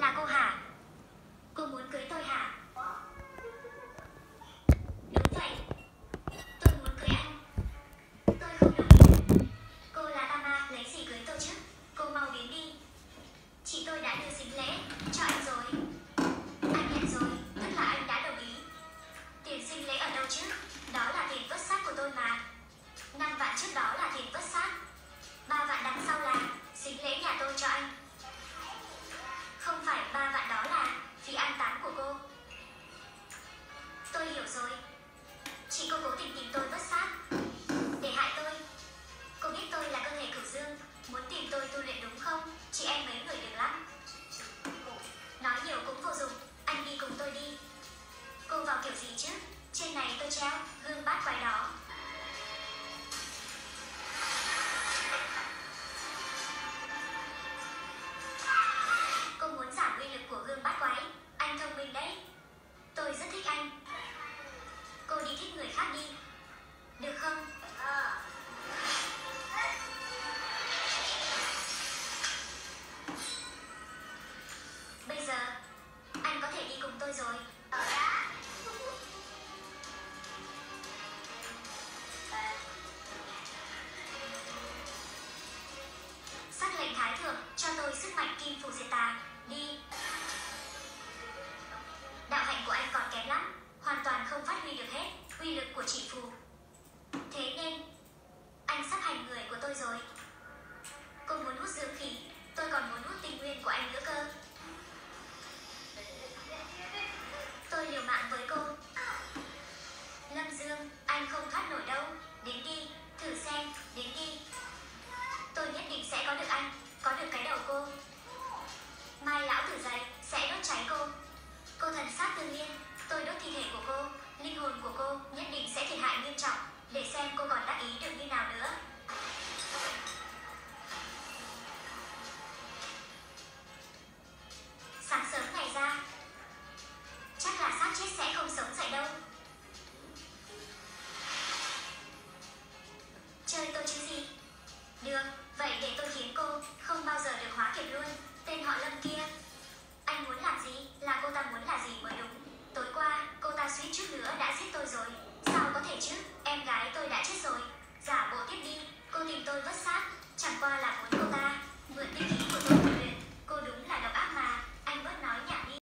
Là cô hả? Cô muốn cưới tôi hả? Đúng vậy, tôi muốn cưới anh. Tôi không đồng ý. Cô là Tama, lấy gì cưới tôi chứ? Cô mau đến đi. Chị tôi đã đưa dính lễ cho anh rồi. Anh nhận rồi, tức là anh đã đồng ý. Tiền sinh lễ ở đâu chứ? Đó là tiền vớt xác của tôi mà. 5 vạn trước đó là tiền vớt xác. 3 vạn đằng sau là dính lễ nhà tôi cho anh. Không phải 3 vạn đó là phí an táng của cô. Tôi hiểu rồi. Chị cô cố tình tìm tôi vớt xác để hại tôi. Cô biết tôi là cơ thể cửu dương, muốn tìm tôi tu luyện đúng không? Chị em mấy người được lắm. Nói nhiều cũng vô dụng, anh đi cùng tôi đi. Cô vào kiểu gì chứ? Trên này tôi treo gương bát quái đó. Cô muốn giảm uy lực của gương bát quái. Anh thông minh đấy. Tôi rất thích anh. Cô đi thích người khác đi, được không? Bây giờ anh có thể đi cùng tôi rồi. Sắc lệnh thái thượng cho tôi sức mạnh kim phù diệt tà. Đi. Đạo hạnh của anh còn kém lắm, hoàn toàn không phát huy được hết uy lực của chỉ phù. Thế nên anh sắp hành người của tôi rồi. Cô muốn hút dưỡng khí, tôi còn muốn hút tinh nguyên của anh nữa cơ. Tôi liều mạng với cô. Lâm Dương, anh không thoát nổi đâu. Đến đi, thử xem, đến đi. Tôi nhất định sẽ có được anh, có được cái đầu cô. Mai lão tử dậy, sẽ đốt cháy cô. Cô thần sát tương liên, tôi đốt thi thể của cô. Linh hồn của cô nhất định sẽ thiệt hại nghiêm trọng. Để xem cô còn đắc ý được như nào nữa. Sáng sớm ngày ra, chắc là xác chết sẽ không sống dậy đâu. Chơi tôi chứ gì? Được, vậy để tôi khiến cô không bao giờ được hóa kiệt luôn. Tên họ Lâm kia, anh muốn làm gì là cô ta muốn là gì mới đúng. Tối qua, cô ta suýt chút nữa đã giết tôi rồi. Sao có thể chứ, em gái tôi đã chết rồi. Giả bộ tiếp đi, cô tìm tôi vớt xác, chẳng qua là muốn cô ta mượn tinh khí của tôi một luyện.